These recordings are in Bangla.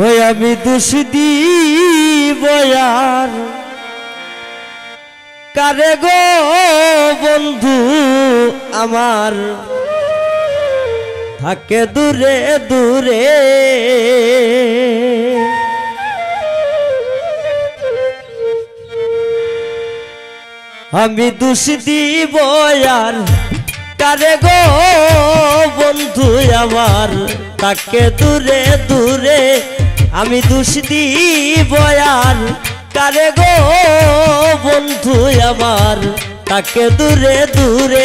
ওই আমি দোষ দিব আর কারে গো বন্ধু আমার থাকে দূরে দূরে আমি দোষ দিব আর কারে গো বন্ধু আমার থাকে দূরে দূরে আমি দোষ দিব আর কারে গো বন্ধু আমার থাকে দূরে দূরে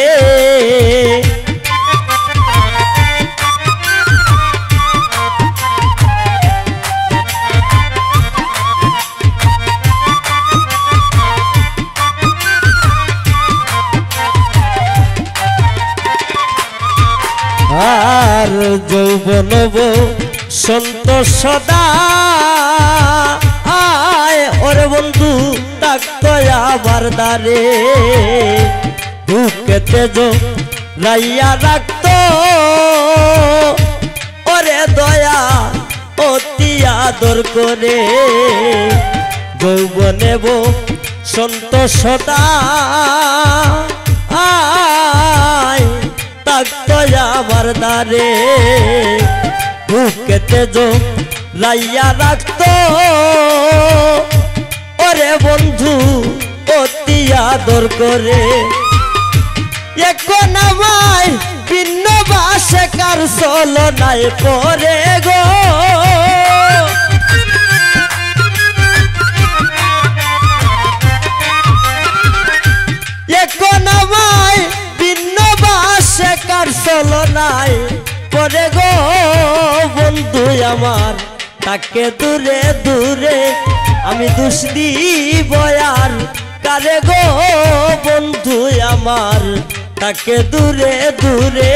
আর যৌবন সন্তোষ সদা আয় ওরে বন্ধু থাকতো আবার দারে বুকেতে রাইয়া রাখতো ওরে দয়া অতি আদর করে যৌবনে সন্তোষ সদা আয় থাকতো আমার দারে বুকেতে রাইয়া রাখতো ওরে বন্ধু অতি আদর করে এখন আমায় ভিন্ন বাসে কার চলো নাই পরে গো এখন আমায় ভিন্ন বাসে কার চলো নাই পরে গো বন্ধু আমার তাকে দূরে দূরে আমি দোষ দিব আর কারে গো বন্ধু আমার তাকে দূরে দূরে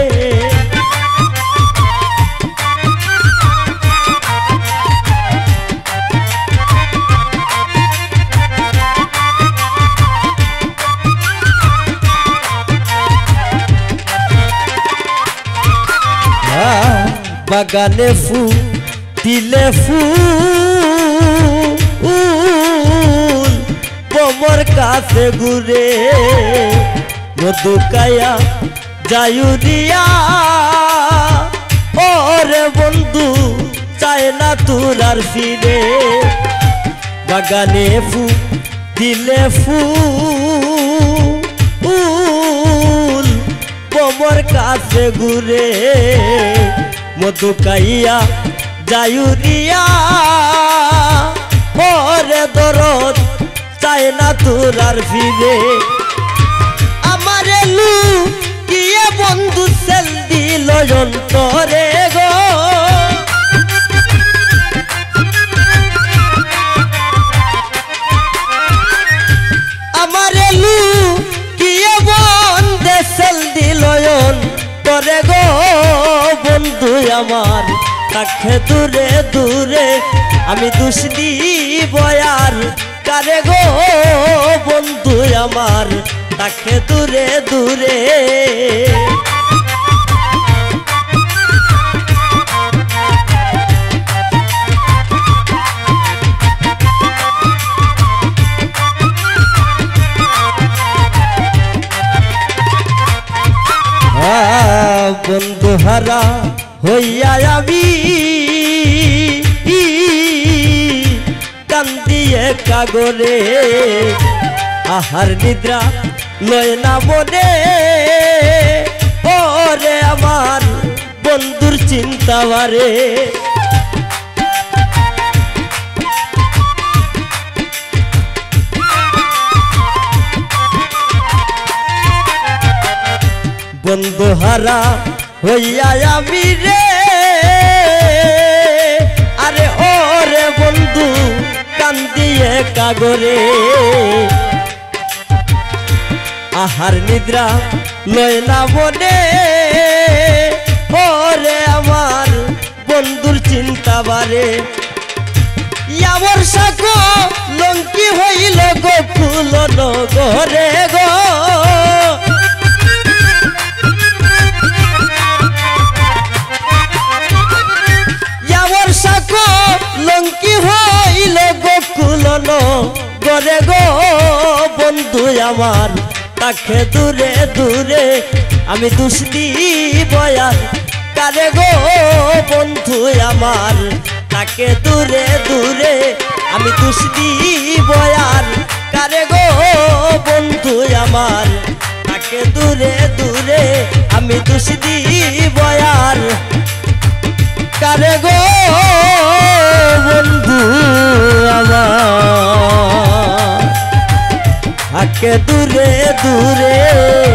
বাগানে দিলে ফুল কোমর কাছে ঘুরে মধু কায়া যায়ুরিয়া ওরে বন্ধু চায় না তোর আর ফিরে বাগানে দিলে ফুল কোমর কাছে ঘুরে মধু কাইয়া যায়ুরিয়া ওরে দরদ চায় না তোর আর ফিরে আমার লু কিয়ে বন্ধু সেল দিল অন্তরে গো আমার লু কিয়ে বন্ধু সেল দিল অন্তরে গো বন্ধু আমার তাকে দূরে দূরে আমি দোষ দিব আর কারে গো বন্ধু আমার তাকে দূরে দূরে বন্ধু হারা হইয়া আমি কান্দিয়ে কাগরে আহার নিদ্রা লয় না মনে ওরে আমার বন্ধুর চিন্তা বারে বন্ধু হারা হইয়া আমি রে আরে ওরে বন্ধু কান্দিয়ে কাগরে আহার নিদ্রা লয় না মনে ওরে আমার বন্ধুর চিন্তা বারে ইয়াবর সাকো লঙ্কি হইল গো ফুল নগরে গো ইয়াবর সাকো বন্ধু আমার তাকে দূরে দূরে আমি দোষ দিব আর কারে গো বন্ধু আমার তাকে দূরে দূরে আমি দোষ দিব আর কারে গো বন্ধু আমার তাকে দূরে দূরে আমি দোষ দিব আর কারে গো বন্ধু আমার তাকে দূরে দূরে